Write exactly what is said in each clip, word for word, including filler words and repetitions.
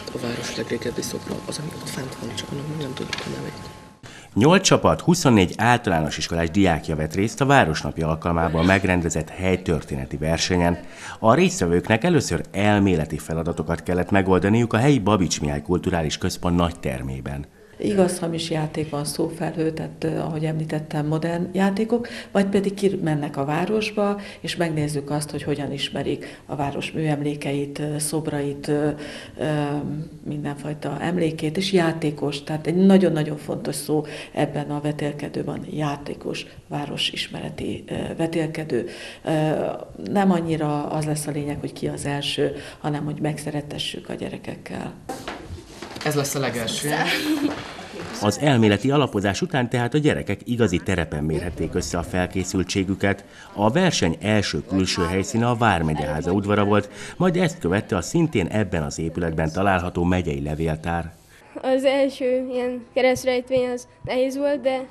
a város legrégebbi szobra, az, ami ott fent van, csak annak nem tudjuk a nevét. Nyolc csapat, huszonnégy általános iskolás diákja vett részt a Városnapja alkalmából megrendezett helytörténeti versenyen. A résztvevőknek először elméleti feladatokat kellett megoldaniuk a helyi Babics Mihály Kulturális Központ nagy termében. Igaz-hamis játék van, szófelhő, tehát ahogy említettem, modern játékok, vagy pedig kimennek a városba, és megnézzük azt, hogy hogyan ismerik a város műemlékeit, szobrait, mindenfajta emlékét, és játékos, tehát egy nagyon-nagyon fontos szó ebben a vetélkedőben, játékos, városismereti vetélkedő. Nem annyira az lesz a lényeg, hogy ki az első, hanem hogy megszeretessük a gyerekekkel. Ez lesz a legelső. Az elméleti alapozás után tehát a gyerekek igazi terepen mérhették össze a felkészültségüket. A verseny első külső helyszíne a Vármegyeháza udvara volt, majd ezt követte a szintén ebben az épületben található megyei levéltár. Az első ilyen keresztrejtvény az nehéz volt, de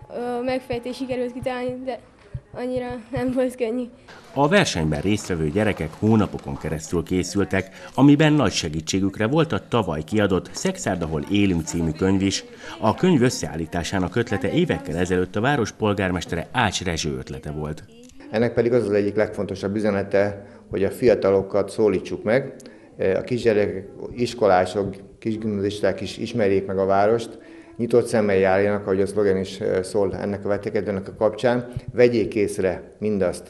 a megfejtés sikerült kitalálni, de annyira nem volt könnyű. A versenyben résztvevő gyerekek hónapokon keresztül készültek, amiben nagy segítségükre volt a tavaly kiadott Szexárd, ahol élünk című könyv is. A könyv összeállításának ötlete évekkel ezelőtt a város polgármestere Ács Rezső ötlete volt. Ennek pedig az az egyik legfontosabb üzenete, hogy a fiatalokat szólítsuk meg, a kisgyerekek, iskolások, kisgimnazisták is ismerjék meg a várost, nyitott szemmel járjanak, ahogy a szlogen is szól ennek a vetélkedőnek a kapcsán, vegyék észre mindazt,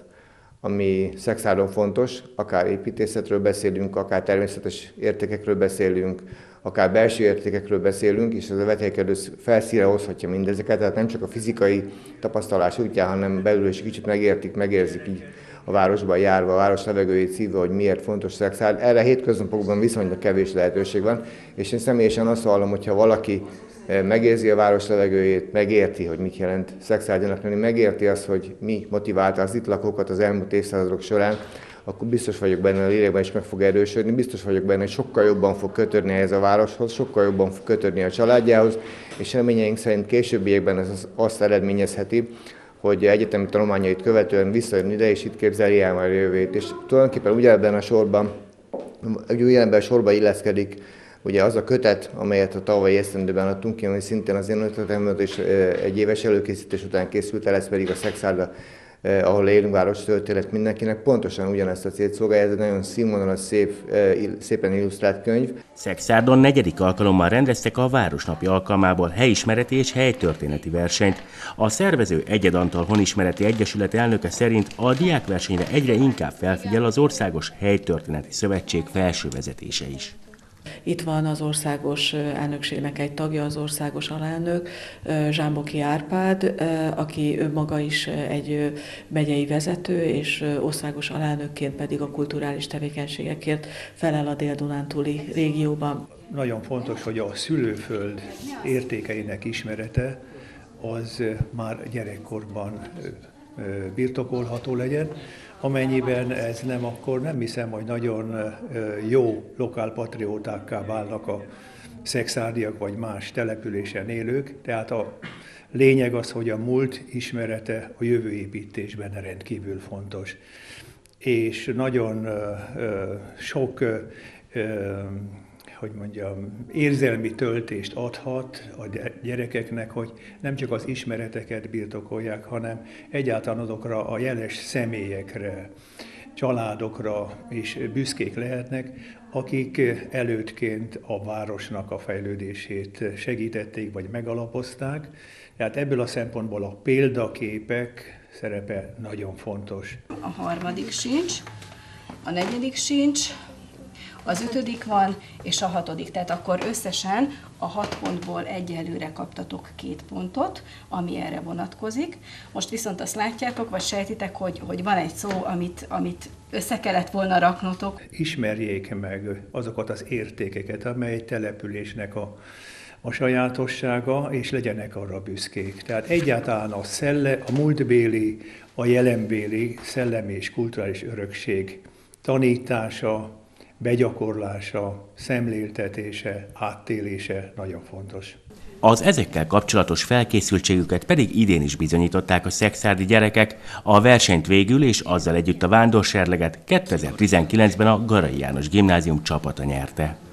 ami Szexárdon fontos, akár építészetről beszélünk, akár természetes értékekről beszélünk, akár belső értékekről beszélünk, és ez a vetélkedő felszínre hozhatja mindezeket, tehát nem csak a fizikai tapasztalás útján, hanem belül is kicsit megértik, megérzik így a városban járva, a város levegőjét szívva, hogy miért fontos Szexárd. Erre hétköznapokban viszonylag kevés lehetőség van, és én személyesen azt hallom, hogyha valaki megérzi a város levegőjét, megérti, hogy mit jelent Szexárdnak lenni, megérti azt, hogy mi motiválta az itt lakókat az elmúlt évszázadok során, akkor biztos vagyok benne, a lélekben is meg fog erősödni, biztos vagyok benne, hogy sokkal jobban fog kötődni ehhez a városhoz, sokkal jobban fog kötődni a családjához, és reményeink szerint későbbiekben ez azt eredményezheti, hogy egyetemi tanulmányait követően visszajön ide, és itt képzeli el majd a jövőjét. És tulajdonképpen ugyanebben a sorban, ugyanebben a sorban illeszkedik ugye az a kötet, amelyet a tavalyi esztendőben adtunk ki, ami szintén az én ötletem, és egy éves előkészítés után készült el, ez pedig a Szexárd, ahol élünk, város történet mindenkinek, pontosan ugyanezt a célt szolgálja, ez egy nagyon színvonalas, szép, szépen illusztrált könyv. Szexárdon negyedik alkalommal rendeztek a Városnapja alkalmából helyismereti és helytörténeti versenyt. A szervező Egyed Antal Honismereti Egyesület elnöke szerint a diákversenyre egyre inkább felfigyel az Országos Helytörténeti Szövetség felső vezetése is. Itt van az országos elnökségnek egy tagja, az országos alelnök, Zsámboki Árpád, aki önmaga is egy megyei vezető, és országos alelnökként pedig a kulturális tevékenységekért felel a Dél-Dunántúli régióban. Nagyon fontos, hogy a szülőföld értékeinek ismerete az már gyerekkorban birtokolható legyen. Amennyiben ez nem, akkor nem hiszem, hogy nagyon jó lokálpatriótákká válnak a szexárdiak vagy más településen élők. Tehát a lényeg az, hogy a múlt ismerete a jövőépítésben rendkívül fontos. És nagyon sok, hogy mondjam, érzelmi töltést adhat a gyerekeknek, hogy nem csak az ismereteket birtokolják, hanem egyáltalán azokra a jeles személyekre, családokra is büszkék lehetnek, akik előttként a városnak a fejlődését segítették vagy megalapozták. Tehát ebből a szempontból a példaképek szerepe nagyon fontos. A harmadik sincs, a negyedik sincs, az ötödik van, és a hatodik. Tehát akkor összesen a hat pontból egyelőre kaptatok két pontot, ami erre vonatkozik. Most viszont azt látjátok, vagy sejtitek, hogy, hogy van egy szó, amit, amit össze kellett volna raknotok. Ismerjék meg azokat az értékeket, amely egy településnek a, a sajátossága, és legyenek arra büszkék. Tehát egyáltalán a, szelle, a múltbéli, a jelenbéli szellemi és kulturális örökség tanítása, begyakorlása, szemléltetése, áttélése nagyon fontos. Az ezekkel kapcsolatos felkészültségüket pedig idén is bizonyították a szexárdi gyerekek. A versenyt végül és azzal együtt a vándorserleget kétezer-tizenkilencben a Garai János Gimnázium csapata nyerte.